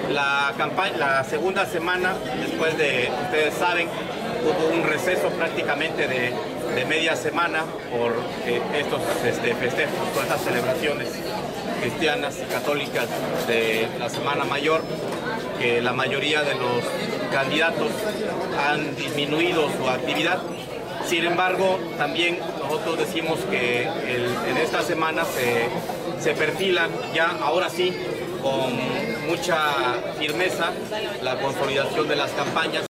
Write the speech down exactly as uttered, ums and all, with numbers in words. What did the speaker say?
La campaña, la segunda semana, después de, ustedes saben, hubo un receso prácticamente de, de media semana por eh, estos este, festejos, todas estas celebraciones cristianas y católicas de la Semana Mayor, que la mayoría de los candidatos han disminuido su actividad. Sin embargo, también nosotros decimos que el, en esta semana se, se perfilan ya, ahora sí, con mucha firmeza la consolidación de las campañas.